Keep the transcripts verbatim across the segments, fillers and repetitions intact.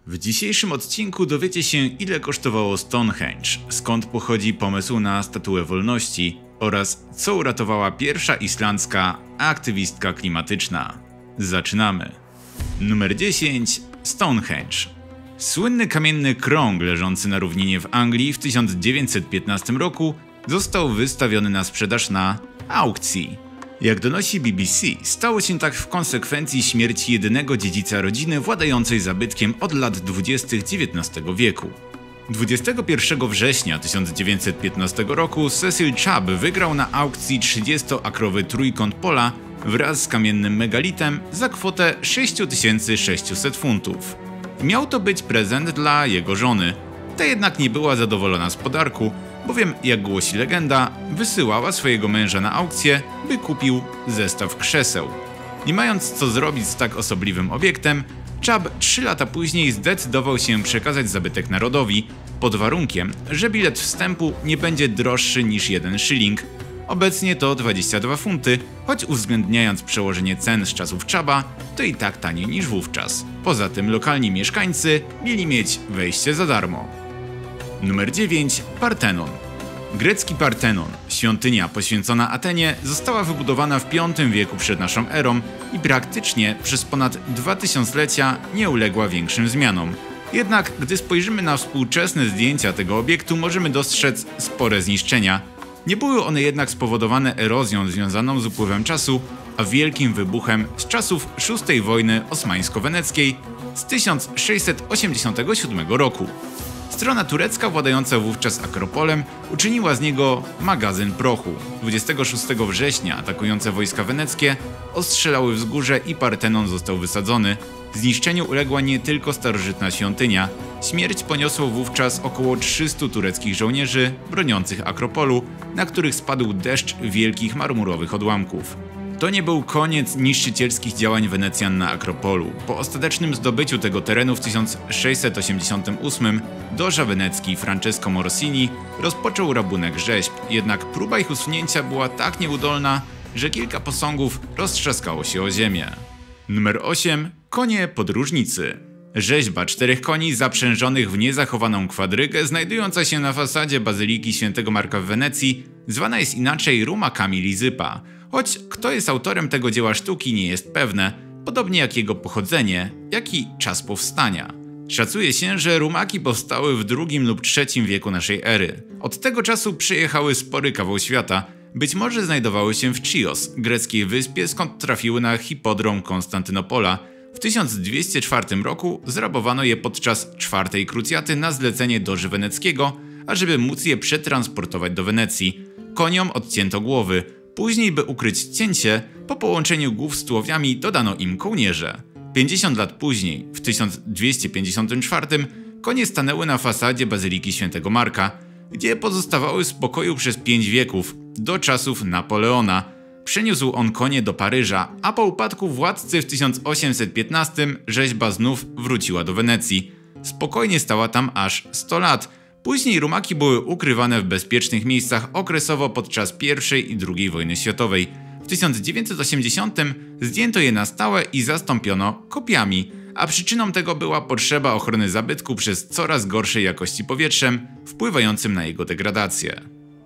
W dzisiejszym odcinku dowiecie się, ile kosztowało Stonehenge, skąd pochodzi pomysł na Statuę Wolności oraz co uratowała pierwsza islandzka aktywistka klimatyczna. Zaczynamy. Numer dziesięć. Stonehenge. Słynny kamienny krąg leżący na równinie w Anglii w tysiąc dziewięćset piętnastym roku został wystawiony na sprzedaż na aukcji. Jak donosi B B C, stało się tak w konsekwencji śmierci jedynego dziedzica rodziny władającej zabytkiem od lat dwudziestych dziewiętnastego wieku. dwudziestego pierwszego września tysiąc dziewięćset piętnastego roku Cecil Chubb wygrał na aukcji trzydziestoakrowy trójkąt pola wraz z kamiennym megalitem za kwotę sześć tysięcy sześćset funtów. Miał to być prezent dla jego żony. Ta jednak nie była zadowolona z podarku, bowiem, jak głosi legenda, wysyłała swojego męża na aukcję, by kupił zestaw krzeseł. Nie mając co zrobić z tak osobliwym obiektem, Chubb trzy lata później zdecydował się przekazać zabytek narodowi, pod warunkiem, że bilet wstępu nie będzie droższy niż jeden szyling. Obecnie to dwadzieścia dwa funty, choć uwzględniając przełożenie cen z czasów Chubba, to i tak taniej niż wówczas. Poza tym lokalni mieszkańcy mieli mieć wejście za darmo. Numer dziewięć. Partenon. Grecki Partenon, świątynia poświęcona Atenie, została wybudowana w piątym wieku przed naszą erą i praktycznie przez ponad dwa tysiąclecia nie uległa większym zmianom. Jednak gdy spojrzymy na współczesne zdjęcia tego obiektu, możemy dostrzec spore zniszczenia. Nie były one jednak spowodowane erozją związaną z upływem czasu, a wielkim wybuchem z czasów szóstej wojny osmańsko-weneckiej z tysiąc sześćset osiemdziesiątego siódmego roku. Strona turecka władająca wówczas Akropolem uczyniła z niego magazyn prochu. dwudziestego szóstego września atakujące wojska weneckie ostrzelały wzgórze i Partenon został wysadzony. Zniszczeniu uległa nie tylko starożytna świątynia. Śmierć poniosło wówczas około trzystu tureckich żołnierzy broniących Akropolu, na których spadł deszcz wielkich marmurowych odłamków. To nie był koniec niszczycielskich działań Wenecjan na Akropolu. Po ostatecznym zdobyciu tego terenu w tysiąc sześćset osiemdziesiątym ósmym doża wenecki Francesco Morosini rozpoczął rabunek rzeźb, jednak próba ich usunięcia była tak nieudolna, że kilka posągów roztrzaskało się o ziemię. Numer osiem. Konie podróżnicy. Rzeźba czterech koni zaprzężonych w niezachowaną kwadrygę znajdująca się na fasadzie Bazyliki Świętego Marka w Wenecji zwana jest inaczej rumakami Lizypa. Choć kto jest autorem tego dzieła sztuki nie jest pewne, podobnie jak jego pochodzenie, jak i czas powstania. Szacuje się, że rumaki powstały w drugim lub trzecim wieku naszej ery. Od tego czasu przejechały spory kawał świata, być może znajdowały się w Chios, greckiej wyspie, skąd trafiły na hipodrom Konstantynopola. W tysiąc dwieście czwartym roku zrabowano je podczas czwartej krucjaty na zlecenie doży weneckiego, ażeby móc je przetransportować do Wenecji. Koniom odcięto głowy. Później, by ukryć cięcie, po połączeniu głów z tułowiami dodano im kołnierze. pięćdziesiąt lat później, w tysiąc dwieście pięćdziesiątym czwartym, konie stanęły na fasadzie Bazyliki Świętego Marka, gdzie pozostawały w spokoju przez pięć wieków, do czasów Napoleona. Przeniósł on konie do Paryża, a po upadku władcy w tysiąc osiemset piętnastym rzeźba znów wróciła do Wenecji. Spokojnie stała tam aż sto lat. Później rumaki były ukrywane w bezpiecznych miejscach okresowo podczas pierwszej i drugiej wojny światowej. W tysiąc dziewięćset osiemdziesiątym zdjęto je na stałe i zastąpiono kopiami, a przyczyną tego była potrzeba ochrony zabytku przez coraz gorszej jakości powietrzem, wpływającym na jego degradację.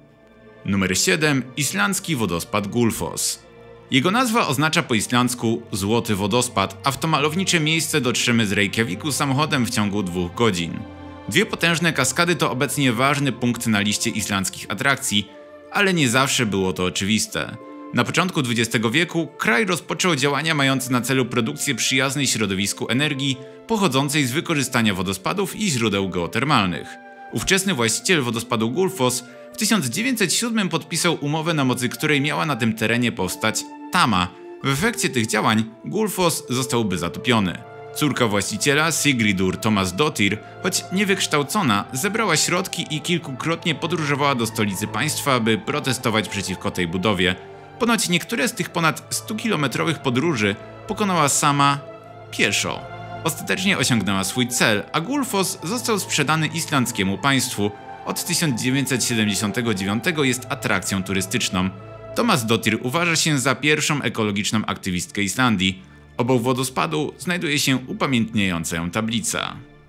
Numer siedem. Islandzki wodospad Gullfoss. Jego nazwa oznacza po islandzku złoty wodospad, a w to malownicze miejsce dotrzemy z Reykjaviku samochodem w ciągu dwóch godzin. Dwie potężne kaskady to obecnie ważny punkt na liście islandzkich atrakcji, ale nie zawsze było to oczywiste. Na początku dwudziestego wieku kraj rozpoczął działania mające na celu produkcję przyjaznej środowisku energii pochodzącej z wykorzystania wodospadów i źródeł geotermalnych. Ówczesny właściciel wodospadu Gullfoss w tysiąc dziewięćset siódmym podpisał umowę, na mocy której miała na tym terenie powstać tama. W efekcie tych działań Gullfoss zostałby zatopiony. Córka właściciela, Sigridur Thomasdottir, choć niewykształcona, zebrała środki i kilkukrotnie podróżowała do stolicy państwa, by protestować przeciwko tej budowie. Ponoć niektóre z tych ponad stukilometrowych podróży pokonała sama pieszo. Ostatecznie osiągnęła swój cel, a Gullfoss został sprzedany islandzkiemu państwu. Od tysiąc dziewięćset siedemdziesiątego dziewiątego jest atrakcją turystyczną. Thomasdottir uważa się za pierwszą ekologiczną aktywistkę Islandii. Obok wodospadu znajduje się upamiętniająca ją tablica.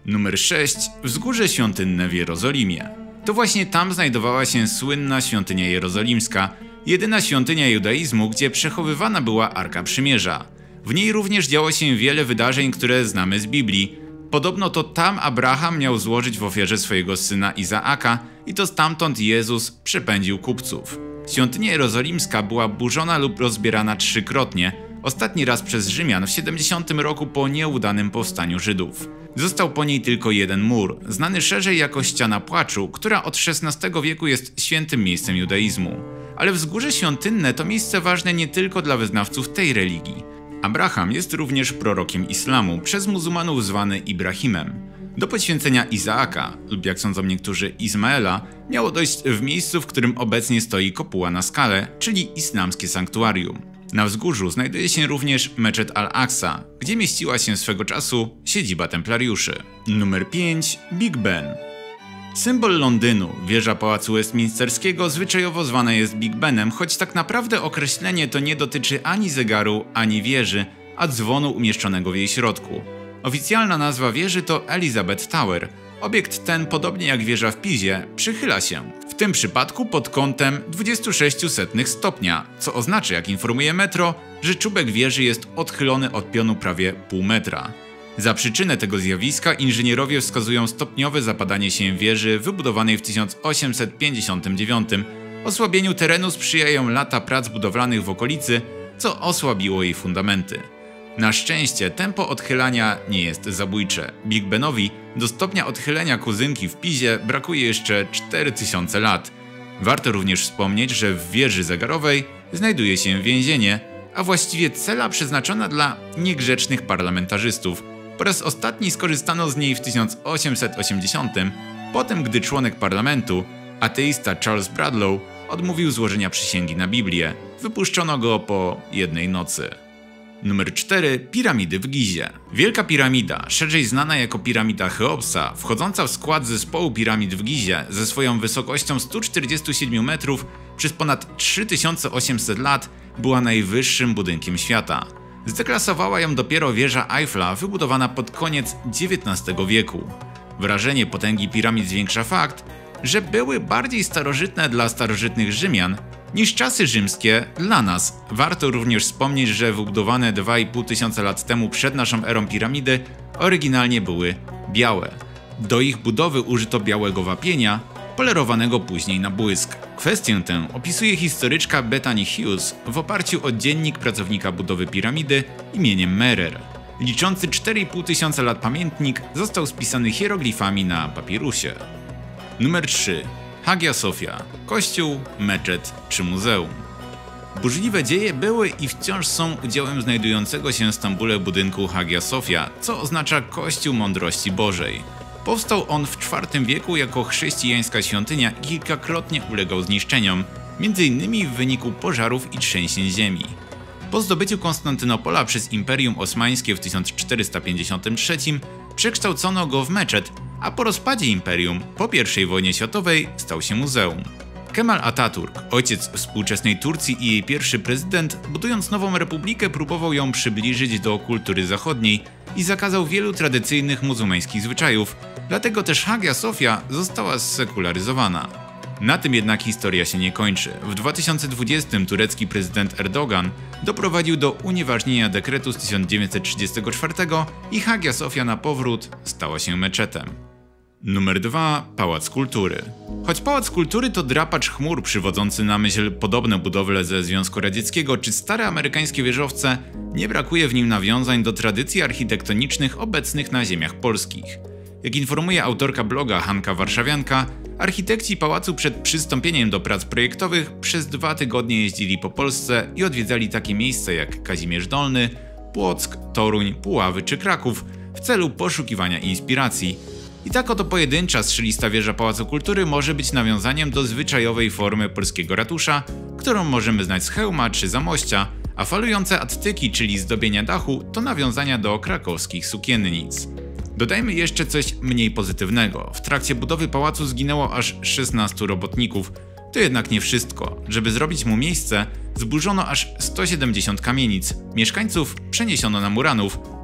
Numer sześć. Wzgórze Świątynne w Jerozolimie. To właśnie tam znajdowała się słynna świątynia jerozolimska, jedyna świątynia judaizmu, gdzie przechowywana była Arka Przymierza. W niej również działo się wiele wydarzeń, które znamy z Biblii. Podobno to tam Abraham miał złożyć w ofierze swojego syna Izaaka i to stamtąd Jezus przepędził kupców. Świątynia jerozolimska była burzona lub rozbierana trzykrotnie, ostatni raz przez Rzymian w siedemdziesiątym roku po nieudanym powstaniu Żydów. Został po niej tylko jeden mur, znany szerzej jako Ściana Płaczu, która od szesnastego wieku jest świętym miejscem judaizmu. Ale Wzgórze Świątynne to miejsce ważne nie tylko dla wyznawców tej religii. Abraham jest również prorokiem islamu, przez muzułmanów zwany Ibrahimem. Do poświęcenia Izaaka, lub jak sądzą niektórzy Izmaela, miało dojść w miejscu, w którym obecnie stoi kopuła na skale, czyli islamskie sanktuarium. Na wzgórzu znajduje się również meczet Al-Aqsa, gdzie mieściła się swego czasu siedziba templariuszy. Numer pięć. Big Ben. Symbol Londynu, wieża Pałacu Westminsterskiego zwyczajowo zwana jest Big Benem, choć tak naprawdę określenie to nie dotyczy ani zegaru, ani wieży, a dzwonu umieszczonego w jej środku. Oficjalna nazwa wieży to Elizabeth Tower. Obiekt ten, podobnie jak wieża w Pizie, przychyla się, w tym przypadku pod kątem dwadzieścia sześć setnych stopnia, co oznacza, jak informuje Metro, że czubek wieży jest odchylony od pionu prawie pół metra. Za przyczynę tego zjawiska inżynierowie wskazują stopniowe zapadanie się wieży wybudowanej w tysiąc osiemset pięćdziesiątym dziewiątym. Osłabieniu terenu sprzyjają lata prac budowlanych w okolicy, co osłabiło jej fundamenty. Na szczęście tempo odchylania nie jest zabójcze. Big Benowi do stopnia odchylenia kuzynki w Pizie brakuje jeszcze cztery tysiące lat. Warto również wspomnieć, że w wieży zegarowej znajduje się więzienie, a właściwie cela przeznaczona dla niegrzecznych parlamentarzystów. Po raz ostatni skorzystano z niej w tysiąc osiemset osiemdziesiątym, potem gdy członek parlamentu, ateista Charles Bradlaugh, odmówił złożenia przysięgi na Biblię. Wypuszczono go po jednej nocy. Numer cztery. Piramidy w Gizie. Wielka Piramida, szerzej znana jako Piramida Cheopsa, wchodząca w skład zespołu piramid w Gizie ze swoją wysokością stu czterdziestu siedmiu metrów przez ponad trzy tysiące osiemset lat, była najwyższym budynkiem świata. Zdeklasowała ją dopiero wieża Eiffla, wybudowana pod koniec dziewiętnastego wieku. Wrażenie potęgi piramid zwiększa fakt, że były bardziej starożytne dla starożytnych Rzymian niż czasy rzymskie dla nas. Warto również wspomnieć, że wybudowane dwa i pół tysiąca lat temu przed naszą erą piramidy oryginalnie były białe. Do ich budowy użyto białego wapienia, polerowanego później na błysk. Kwestię tę opisuje historyczka Bethany Hughes w oparciu o dziennik pracownika budowy piramidy imieniem Merer. Liczący cztery i pół tysiąca lat pamiętnik został spisany hieroglifami na papirusie. Numer trzy. Hagia Sofia. Kościół, meczet czy muzeum. Burzliwe dzieje były i wciąż są udziałem znajdującego się w Stambule budynku Hagia Sofia, co oznacza Kościół Mądrości Bożej. Powstał on w czwartym wieku jako chrześcijańska świątynia i kilkakrotnie ulegał zniszczeniom, między innymi w wyniku pożarów i trzęsień ziemi. Po zdobyciu Konstantynopola przez Imperium Osmańskie w tysiąc czterysta pięćdziesiątym trzecim przekształcono go w meczet, a po rozpadzie imperium, po pierwszej wojnie światowej, stał się muzeum. Kemal Atatürk, ojciec współczesnej Turcji i jej pierwszy prezydent, budując nową republikę, próbował ją przybliżyć do kultury zachodniej i zakazał wielu tradycyjnych muzułmańskich zwyczajów, dlatego też Hagia Sofia została zsekularyzowana. Na tym jednak historia się nie kończy. W dwa tysiące dwudziestym turecki prezydent Erdogan doprowadził do unieważnienia dekretu z tysiąc dziewięćset trzydziestego czwartego i Hagia Sofia na powrót stała się meczetem. Numer dwa. Pałac Kultury. Choć Pałac Kultury to drapacz chmur przywodzący na myśl podobne budowle ze Związku Radzieckiego czy stare amerykańskie wieżowce, nie brakuje w nim nawiązań do tradycji architektonicznych obecnych na ziemiach polskich. Jak informuje autorka bloga Hanka Warszawianka, architekci pałacu przed przystąpieniem do prac projektowych przez dwa tygodnie jeździli po Polsce i odwiedzali takie miejsca jak Kazimierz Dolny, Płock, Toruń, Puławy czy Kraków w celu poszukiwania inspiracji. I tak oto pojedyncza strzelista wieża Pałacu Kultury może być nawiązaniem do zwyczajowej formy polskiego ratusza, którą możemy znać z hełma czy zamościa, a falujące attyki, czyli zdobienia dachu, to nawiązania do krakowskich sukiennic. Dodajmy jeszcze coś mniej pozytywnego. W trakcie budowy pałacu zginęło aż szesnastu robotników. To jednak nie wszystko. Żeby zrobić mu miejsce, zburzono aż sto siedemdziesiąt kamienic. Mieszkańców przeniesiono na Muranów,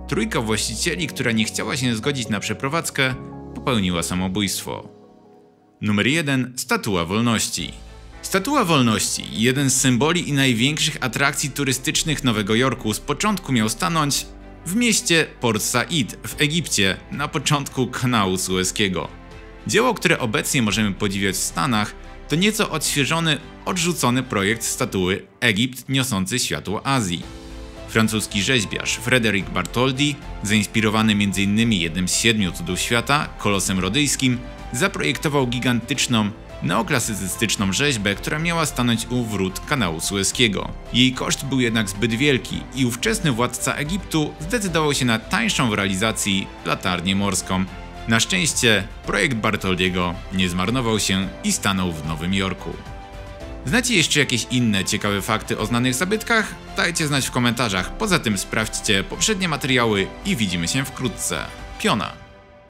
Trójka właścicieli, która nie chciała się zgodzić na przeprowadzkę, popełniła samobójstwo. Numer jeden. Statua Wolności. Statua Wolności, jeden z symboli i największych atrakcji turystycznych Nowego Jorku, z początku miał stanąć w mieście Port Said w Egipcie na początku kanału Sueskiego. Dzieło, które obecnie możemy podziwiać w Stanach, to nieco odświeżony, odrzucony projekt statuły Egipt niosący światło Azji. Francuski rzeźbiarz Frédéric Bartholdi, zainspirowany między innymi jednym z siedmiu cudów świata, Kolosem Rodyjskim, zaprojektował gigantyczną, neoklasycystyczną rzeźbę, która miała stanąć u wrót kanału Sueskiego. Jej koszt był jednak zbyt wielki i ówczesny władca Egiptu zdecydował się na tańszą w realizacji latarnię morską. Na szczęście projekt Bartholdiego nie zmarnował się i stanął w Nowym Jorku. Znacie jeszcze jakieś inne ciekawe fakty o znanych zabytkach? Dajcie znać w komentarzach, poza tym sprawdźcie poprzednie materiały i widzimy się wkrótce. Piona.